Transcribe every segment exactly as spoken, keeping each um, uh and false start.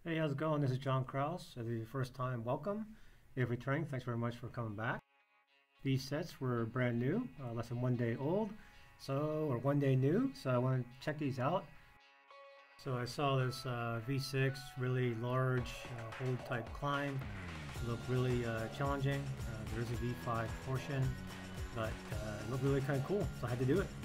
Hey, how's it going? This is Jon Krause. If it's your first time, welcome. If returning, thanks very much for coming back. These sets were brand new, uh, less than one day old, so or one day new. So I want to check these out. So I saw this uh, V six, really large uh, hold type climb. It looked really uh, challenging. Uh, there is a V five portion, but uh, it looked really kind of cool, so I had to do it.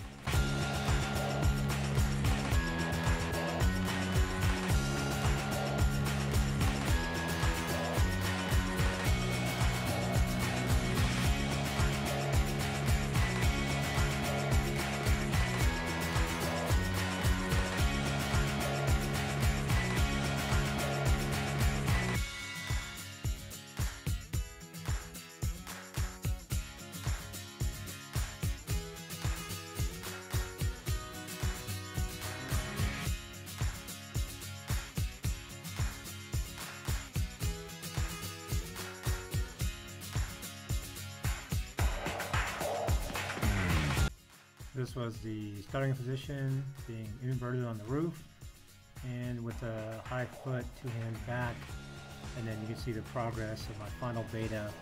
This was the starting position, being inverted on the roof, and with a high foot, two hands back, and then you can see the progress of my final beta.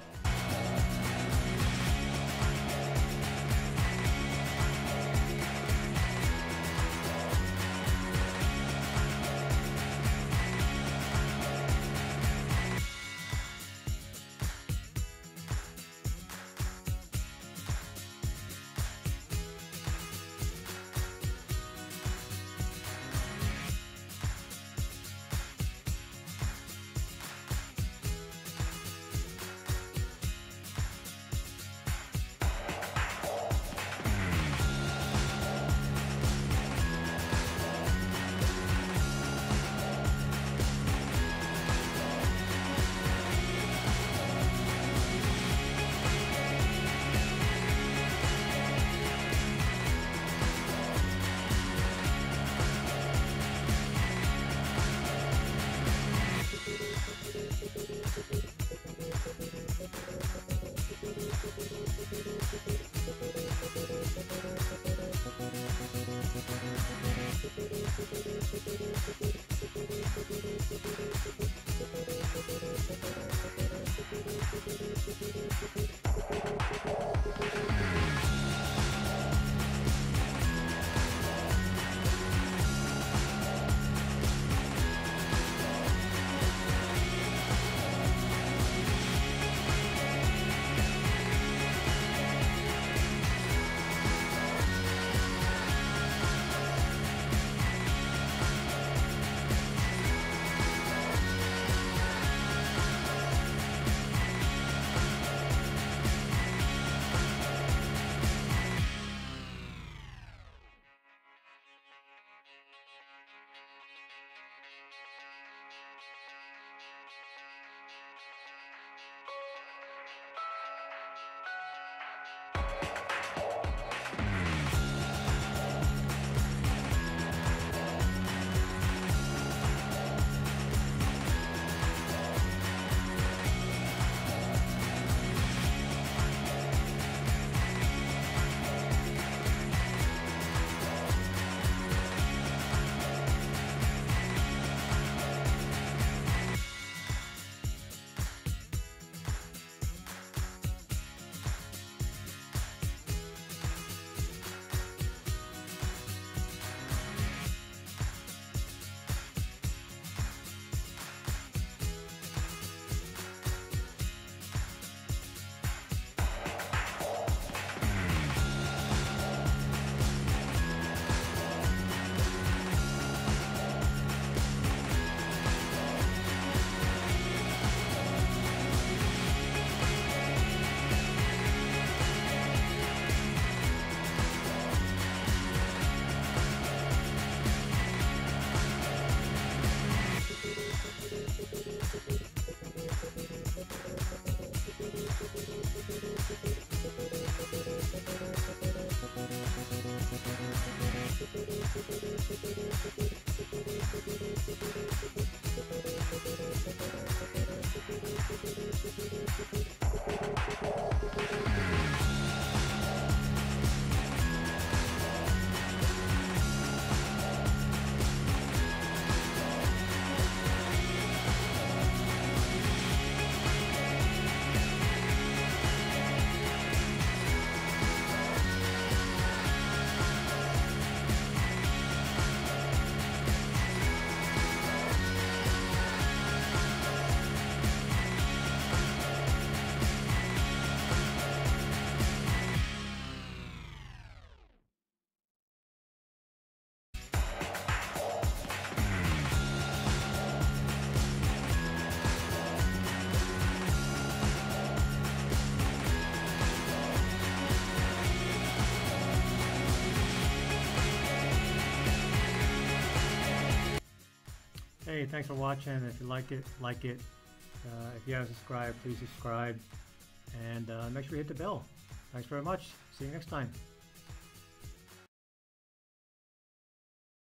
Hey, thanks for watching. If you like it, like it. Uh, if you haven't subscribed, please subscribe. And uh, make sure you hit the bell. Thanks very much. See you next time.